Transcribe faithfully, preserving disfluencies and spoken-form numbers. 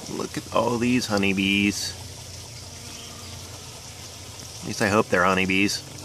Look at all these honeybees. At least I hope they're honeybees.